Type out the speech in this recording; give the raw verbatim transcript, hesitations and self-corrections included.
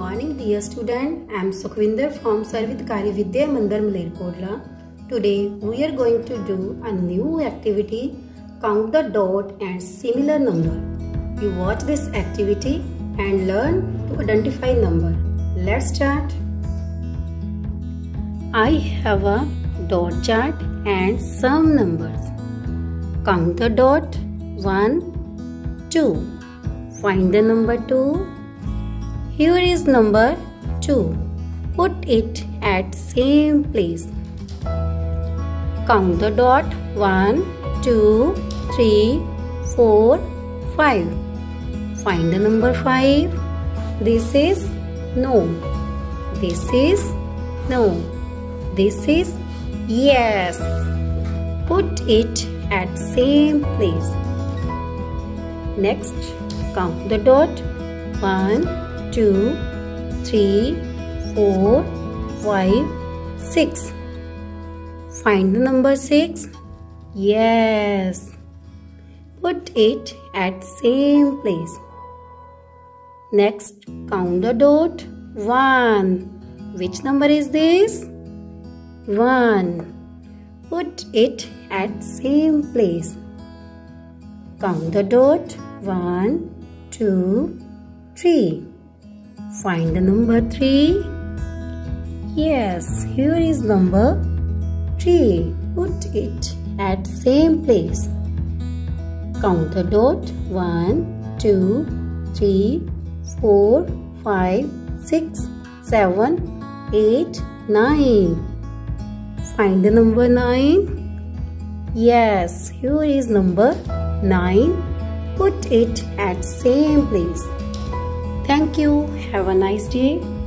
morning dear student, I am Sukhvinder from Sarvidkari Vidya Mandir Malerkotla. Today we are going to do a new activity, count the dot and similar number. You watch this activity and learn to identify number. Let's start. I have a dot chart and some numbers. Count the dot. one, two. Find the number two. Here is number two. Put it at same place. Count the dot. one, two, three, four, five. Find the number five. This is no. This is no. This is yes. Put it at same place. Next, count the dot. one, two, three, four, five, six. Find the number six. Yes. Put it at same place. Next, count the dot. one. Which number is this? one. Put it at same place. Count the dot. one, two, three. Find the number three. Yes, here is number three. Put it at same place. Count the dot. one, two, three, four, five, six, seven, eight, nine. Find the number nine. Yes, here is number nine. Put it at same place. Thank you. Have a nice day.